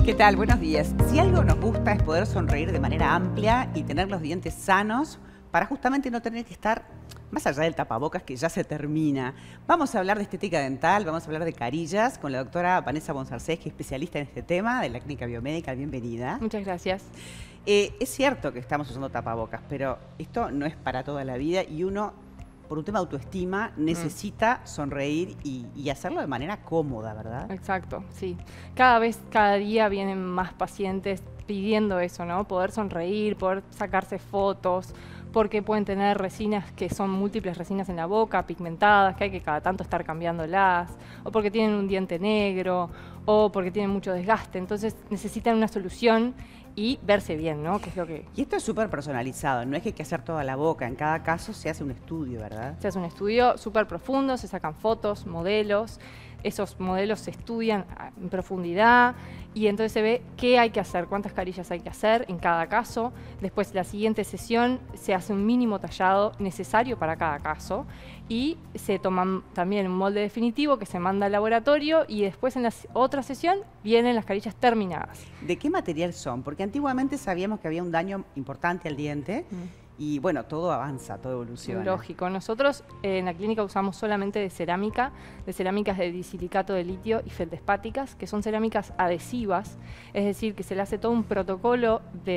¿Qué tal? Buenos días. Si algo nos gusta es poder sonreír de manera amplia y tener los dientes sanos para justamente no tener que estar más allá del tapabocas que ya se termina. Vamos a hablar de estética dental, vamos a hablar de carillas con la doctora Vanessa Bonsarcés, que es especialista en este tema de la clínica biomédica. Bienvenida. Muchas gracias. Es cierto que estamos usando tapabocas, pero esto no es para toda la vida y uno, por un tema de autoestima, necesita sonreír y hacerlo de manera cómoda, ¿verdad? Exacto, sí. Cada día vienen más pacientes pidiendo eso, ¿no? Poder sonreír, poder sacarse fotos, porque pueden tener resinas que son múltiples resinas en la boca, pigmentadas, que hay que cada tanto estar cambiándolas, o porque tienen un diente negro, o porque tienen mucho desgaste. Entonces necesitan una solución y verse bien, ¿no? Que es lo que... Y esto es súper personalizado, no es que hay que hacer toda la boca, en cada caso se hace un estudio, ¿verdad? Se hace un estudio súper profundo, se sacan fotos, modelos, esos modelos se estudian en profundidad y entonces se ve qué hay que hacer, cuántas carillas hay que hacer en cada caso. Después, la siguiente sesión se hace un mínimo tallado necesario para cada caso y se toma también un molde definitivo que se manda al laboratorio y después en la otra sesión vienen las carillas terminadas. ¿De qué material son? Porque antiguamente sabíamos que había un daño importante al diente. Y bueno, todo avanza, todo evoluciona. Lógico. Nosotros en la clínica usamos solamente de cerámicas de disilicato de litio y feldespáticas, que son cerámicas adhesivas, es decir, que se le hace todo un protocolo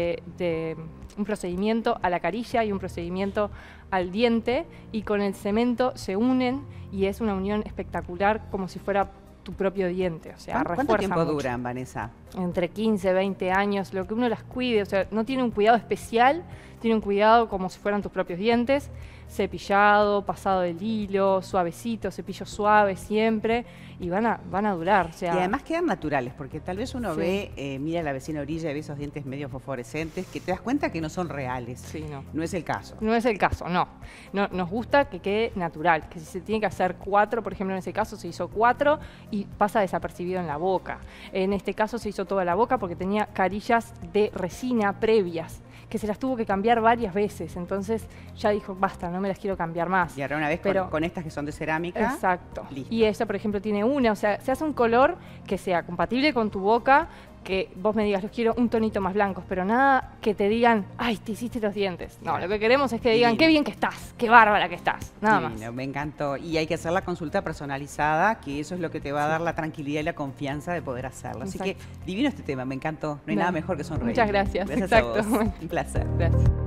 de un procedimiento a la carilla y un procedimiento al diente, y con el cemento se unen y es una unión espectacular, como si fuera tu propio diente, o sea, refuerza ¿Cuánto tiempo mucho. duran, Vanessa? Entre 15, 20 años, lo que uno las cuide, o sea, no tiene un cuidado especial, tiene un cuidado como si fueran tus propios dientes, cepillado, pasado del hilo, suavecito, cepillo suave siempre, y van a durar. O sea, y además quedan naturales, porque tal vez uno ve, mira a la vecina orilla y ve esos dientes medio fosforescentes, que te das cuenta que no son reales. Sí, no. No es el caso. No es el caso, no. Nos gusta que quede natural, que si se tiene que hacer 4, por ejemplo, en ese caso se hizo 4 y pasa desapercibido en la boca. En este caso se hizo toda la boca porque tenía carillas de resina previas, que se las tuvo que cambiar varias veces, entonces ya dijo, basta, no me las quiero cambiar más. Y ahora una vez con estas que son de cerámica. Exacto. Listo. Y ella, por ejemplo, tiene una, o sea, se hace un color que sea compatible con tu boca, que vos me digas, los quiero un tonito más blancos, pero nada que te digan, ay, te hiciste los dientes. No, lo que queremos es que digan, qué bien que estás, qué bárbara que estás, nada más. Me encantó. Y hay que hacer la consulta personalizada, que eso es lo que te va a dar la tranquilidad y la confianza de poder hacerlo. Así que divino este tema, me encantó. No hay nada mejor que sonreír. Muchas gracias. Gracias Exacto. a vos. Un placer. Gracias.